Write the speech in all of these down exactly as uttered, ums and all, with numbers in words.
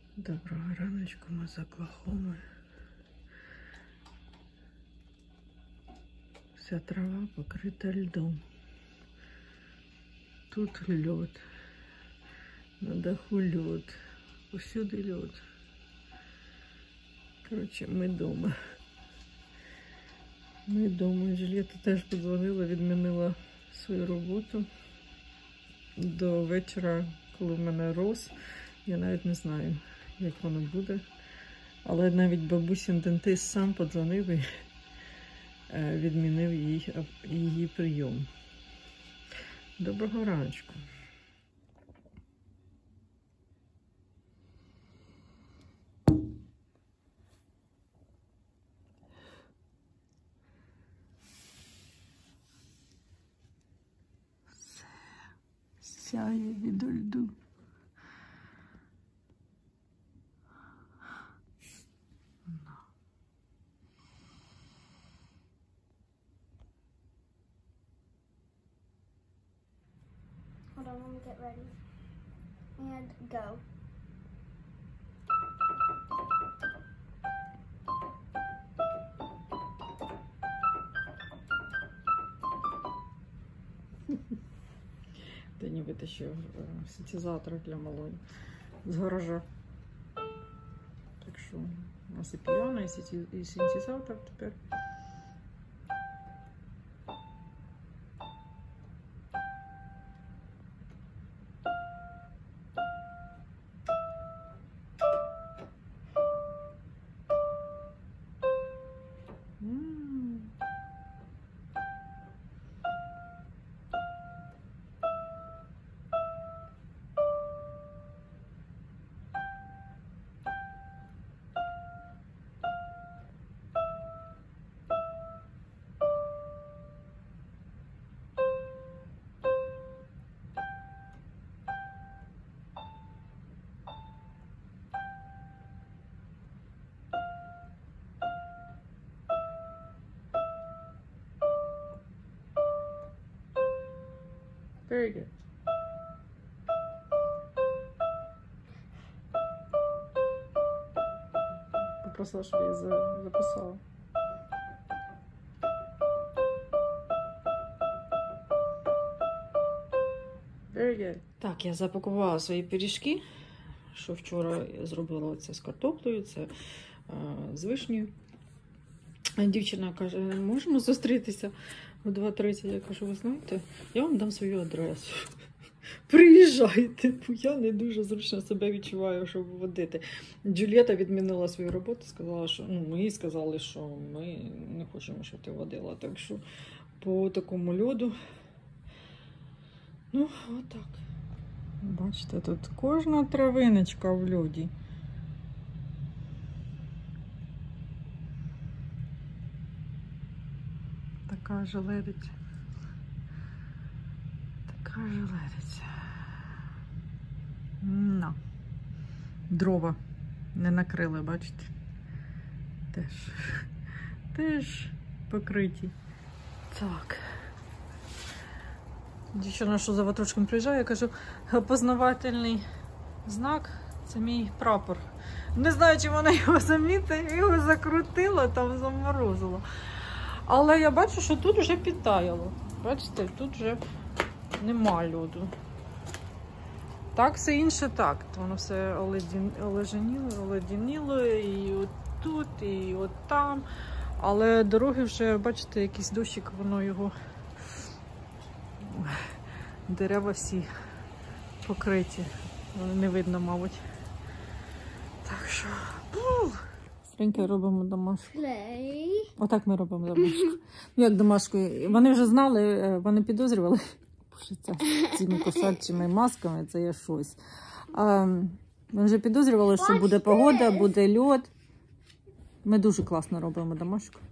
Доброго раночку, ми з Оклахоми. Вся трава покрита льдом. Тут льод, на даху льод, усюди льод. Коротше, ми вдома. Ми вдома. Джульєта теж подзвонила, відмінила свою роботу до вечора, коли в мене роз. Я навіть не знаю, як воно буде. Але навіть бабусин дентист сам подзвонив і відмінив її, її прийом. Доброго раночку. Все сяє від льду. Hold on, let me get ready. And go. Та не витащив синтезатор для малої з гаража. Так що у нас і піано, і синтезатор тепер. Very good. Попросила, щоб я записала. Very good. Так, я запакувала свої пиріжки, що вчора я зробила це з картоплею, це а, з вишнею. Дівчина каже, можемо зустрітися о два тридцять. Я кажу, ви знаєте, я вам дам свою адресу. Приїжджайте, бо я не дуже зручно себе відчуваю, щоб водити. Джульєта відмінила свою роботу, сказала, що ну, ми їй сказали, що ми не хочемо, щоб ти водила. Так що по такому льоду, ну, отак. Бачите, тут кожна травиночка в льоді. Така желедиця. Така желедиця. На. Дрова не накрили, бачите? Теж. Теж покриті. Так. Дівчина, що за ватрушком приїжджає, я кажу, опознавательний знак – це мій прапор. Не знаю, чи вона його замітила, його закрутила, там заморозила. Але я бачу, що тут вже підтаяло. Бачите, тут вже нема льоду. Так, все інше так. Воно все олеженіло, оледеніло, і от тут, і от там. Але дороги вже, бачите, якийсь дощик, воно його... Дерева всі покриті. Не видно, мабуть. Так що... Френька, робимо домашку. Отак ми робимо домашку. Ну, як домашку. Вони вже знали, вони підозрювали, що це з цими кошачими масками, це є щось. А, вони вже підозрювали, що буде погода, буде льод. Ми дуже класно робимо домашку.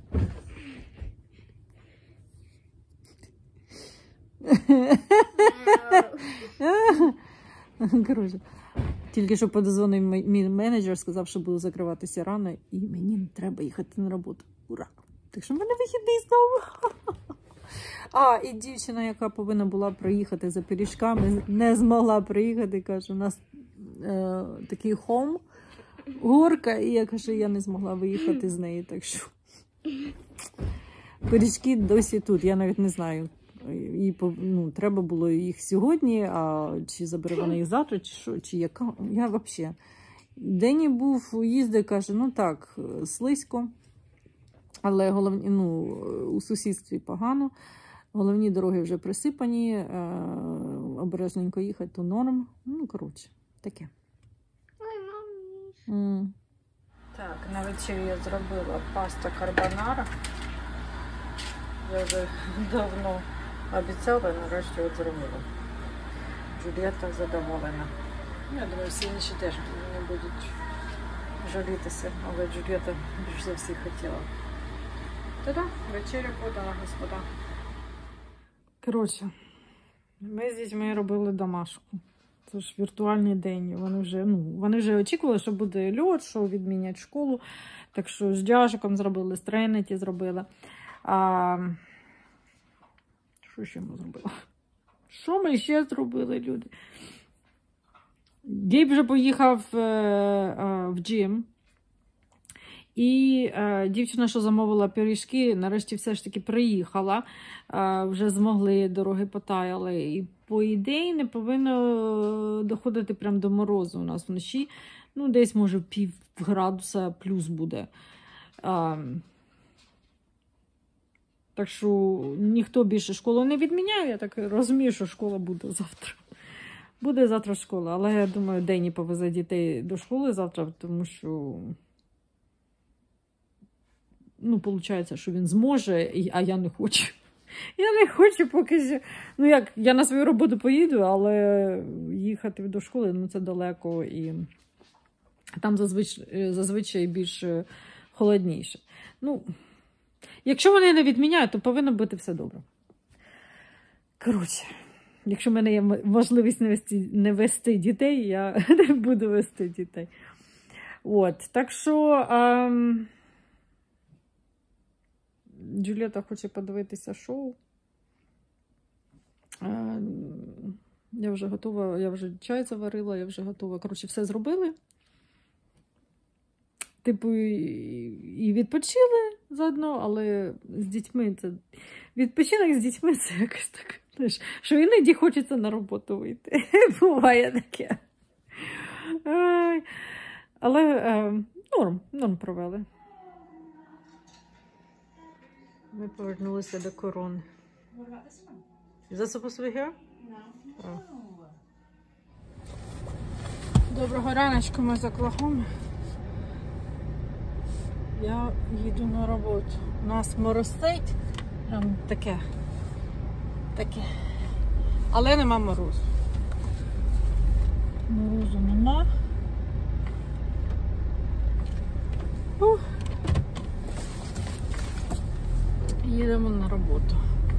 Коротше. Тільки що подзвонив мій менеджер, сказав, що буду закриватися рано, і мені не треба їхати на роботу. Ура! Так що в мене вихідний знову. А, і дівчина, яка повинна була приїхати за пиріжками, не змогла приїхати, каже, у нас е, такий холм, горка, і я кажу, я не змогла виїхати з неї, так що пиріжки досі тут, я навіть не знаю. І, ну, треба було їх сьогодні, а чи забере вона їх завтра, чи що, чи яка, я взагалі. Дені був, їздив, каже, ну так, слизько, але головні, ну, у сусідстві погано, головні дороги вже присипані, е, обережненько їхати, то норм, ну, коротше, таке. Ой, мамі. Mm. Так, на вечерю я зробила паста карбонара. Я вже давно обіцяла, нарешті от зробила. Джульєта задоволена. Я думаю, всі інші теж не будуть жалітися, але Джульєта більш за всіх хотіла. Та-да, вечеря подала, господа. Коротше, ми з дітьми робили домашку. Це ж віртуальний день. Вони вже, ну, вони вже очікували, що буде льот, що відмінять школу. Так що з Джашиком зробили, з Трейнеті зробили. А... Що ще ми зробили? Що ми ще зробили, люди? Гейб вже поїхав е, е, в джим. І е, дівчина, що замовила пиріжки, нарешті все ж таки приїхала. Е, вже змогли, дороги потаяли. І по ідеї не повинно доходити прямо до морозу у нас вночі. Ну, десь, може, пів градуса плюс буде. Е, Так що ніхто більше школу не відміняє, я так розумію, що школа буде завтра. Буде завтра школа, але я думаю, Дені повезе дітей до школи завтра, тому що, ну, виходить, що він зможе, а я не хочу. Я не хочу поки що. Ну, як, я на свою роботу поїду, але їхати до школи, ну, це далеко, і там зазвичай, зазвичай більш холодніше. Ну, якщо вони не відміняють, то повинно бути все добре. Коротше, якщо в мене є можливість не вести, не вести дітей, я не буду вести дітей. От, так що ем... Джульєта хоче подивитися шоу. Ем... Я вже готова, я вже чай заварила, я вже готова. Коротше, все зробили. Типу, і відпочили заодно, але з дітьми це... Відпочинок з дітьми це якось так, знаєш, що іноді хочеться на роботу вийти. Буває таке. Ай. Але е, норм, норм провели. Ми повернулися до корони. Is that supposed to be here? No. Доброго раночку, ми з Оклахоми. Я їду на роботу. У нас моросить. Прям таке. Таке. Але нема морозу. Морозу нема. Ух. Їдемо на роботу.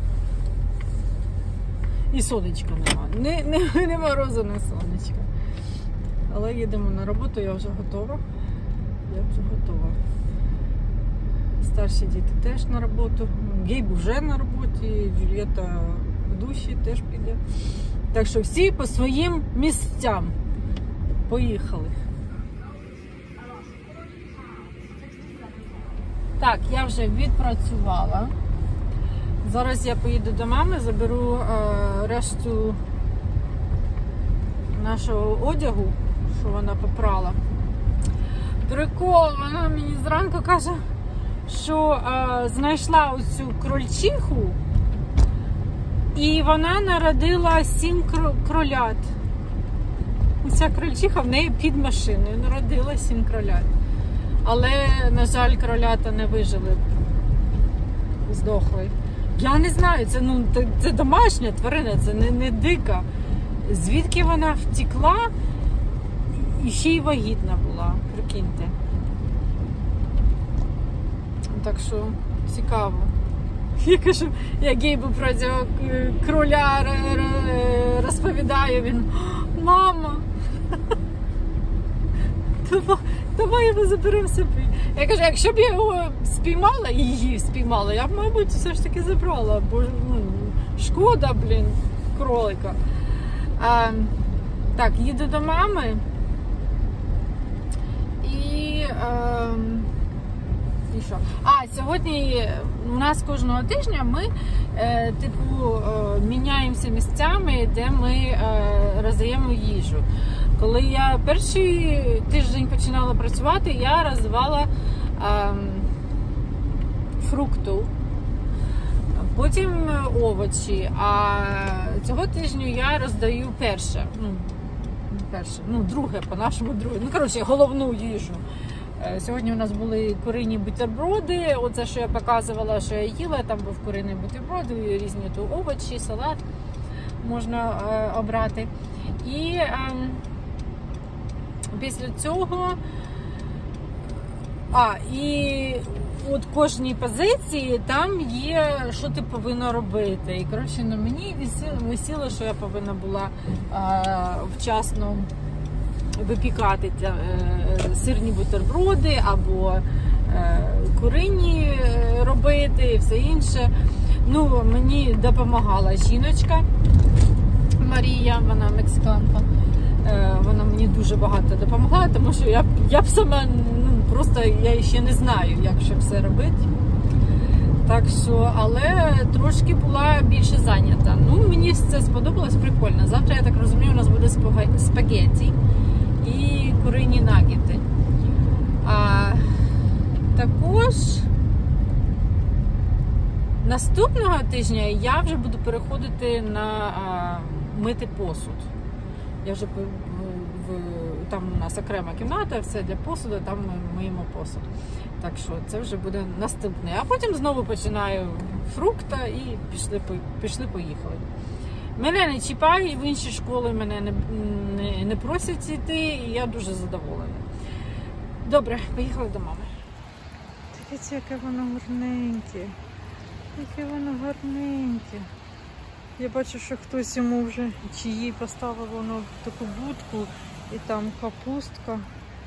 І сонечка нема. Не, не, не морозу, не сонечка. Але їдемо на роботу, я вже готова. Я вже готова. Старші діти теж на роботу. Гейб вже на роботі, Джульєта в душі теж піде. Так що всі по своїм місцям. Поїхали. Так, я вже відпрацювала. Зараз я поїду до мами, заберу е, решту нашого одягу, що вона попрала. Прикол, вона мені зранку каже, що е, знайшла оцю крольчиху, і вона народила сім кролят. Ця крольчиха в неї під машиною народила сім кролят. Але, на жаль, кролята не вижили. Здохли. Я не знаю, це, ну, це домашня тварина, це не, не дика. Звідки вона втекла і ще й вагітна була, прикиньте. Так що цікаво. Я кажу, я Гейбу про цього кроля розповідаю, він: мама, давай його заберемо собі. Я кажу, якщо б я його спіймала, її спіймала, я б, мабуть, все ж таки забрала, бо ну, шкода, блін, кролика. А, так, їду до мами, Ем... І що? А, сьогодні у нас кожного тижня ми е, типу е, міняємося місцями, де ми е, роздаємо їжу. Коли я перший тиждень починала працювати, я роздавала е, фрукту, потім овочі, а цього тижня я роздаю перше, ну, перше, ну друге, по-нашому друге, ну коротше, головну їжу. Сьогодні у нас були курині бутерброди, оце, що я показувала, що я їла, там був куриний бутерброд, різні тут овочі, салат можна е, обрати. І е, після цього, а, і от кожній позиції там є, що ти повинна робити. І, коротше, на мені висіло, висіло, що я повинна була е, вчасно випікати е, сирні бутерброди або е, курині робити і все інше. Ну, мені допомагала жіночка Марія, вона мексиканка. Е, вона мені дуже багато допомагала, тому що я, я б сама, ну, просто я ще не знаю, як ще все робити. Так що, але трошки була більше зайнята. Ну, мені це сподобалось, прикольно. Завтра, я так розумію, у нас буде спагетті і курині наггетси. А також наступного тижня я вже буду переходити на а, мити посуд. Я вже в, в, там у нас окрема кімната, все для посуду, там ми миємо посуд. Так що це вже буде наступне. А потім знову починаю фрукта і пішли, пішли поїхали. Мене не чіпають, в інші школи мене не, не, не просять йти, і я дуже задоволена. Добре, поїхали до мами. Дивіться, яке воно гарненьке. Яке воно гарненьке. Я бачу, що хтось йому вже чи їй поставив воно в таку будку, і там капустка.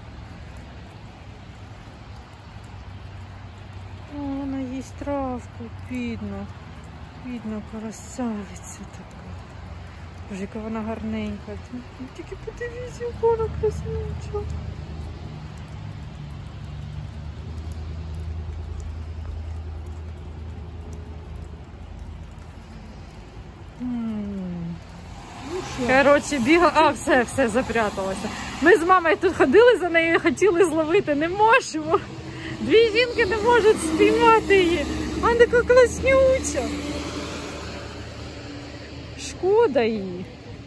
О, вона їсть травку, бідно. Бідна красавиця така. Боже, яка вона гарненька. Тільки подивіться, яка вона краснюча. Коротше, бігала, а все, все, запряталося. Ми з мамою тут ходили за нею, хотіли зловити, не можемо. Дві жінки не можуть спіймати її. Вона така класнюча. Шкода її.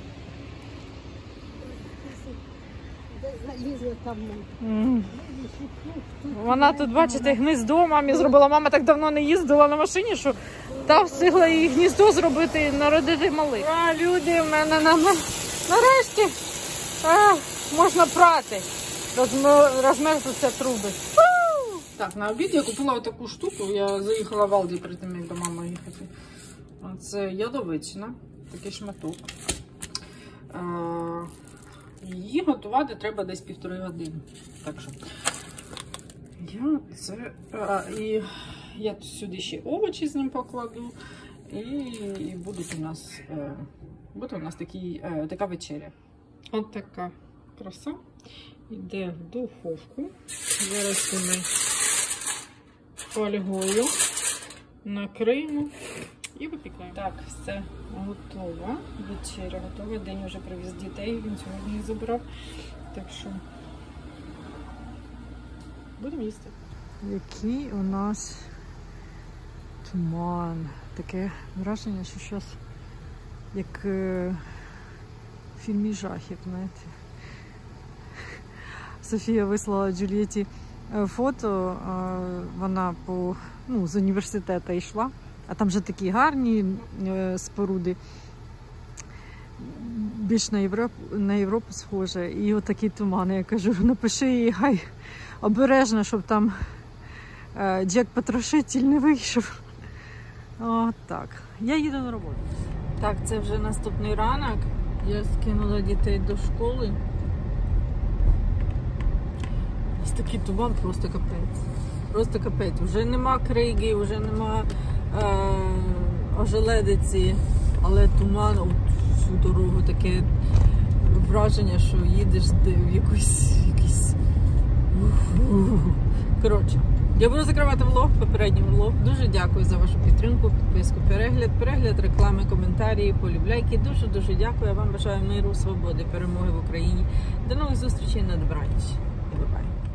Mm. Вона тут, бачите, гніздо мамі зробила. Мама так давно не їздила на машині, що та встигла їй гніздо зробити і народити малих. А, люди, в мене на... нарешті а, можна прати. Розмерзуться труби. Так, на обід я купила таку штуку. Я заїхала в Алді перед тим, як до мами їхати. Це ядовичина, такий шматок. Її готувати треба десь півтори години. Так що я це а, і я сюди ще овочі з ним покладу, і, і будуть у нас е, буде у нас такі, е, така вечеря. От така краса. Йде в духовку. Зараз ми фольгою накриємо і випікаємо. Так, все готово. Вечеря готова. День вже привіз дітей, він сьогодні їх забирав. Так що будемо їсти. Який у нас туман. Таке враження, що щось як е, в фільмі жахів, знаєте. Софія вислала Джульєті фото, вона по, ну, з університету йшла, а там вже такі гарні споруди, більш на Європу, на Європу схоже, і отакі тумани. Я кажу, напиши їй, хай обережно, щоб там Джек Потрошитель не вийшов. От так. Я їду на роботу. Так, це вже наступний ранок. Я скинула дітей до школи. Ось такий туман, просто капець. Просто капець. Вже нема криги, вже нема е, ожеледиці, але туман от, всю дорогу, таке враження, що їдеш в якусь, якийсь Коротше, я буду закривати влог, попередній влог. Дуже дякую за вашу підтримку, підписку, перегляд, перегляд, реклами, коментарі, полюбляйки. Дуже-дуже дякую. Я вам бажаю миру, свободи, перемоги в Україні. До нових зустрічей, на добраніч. І бай-бай.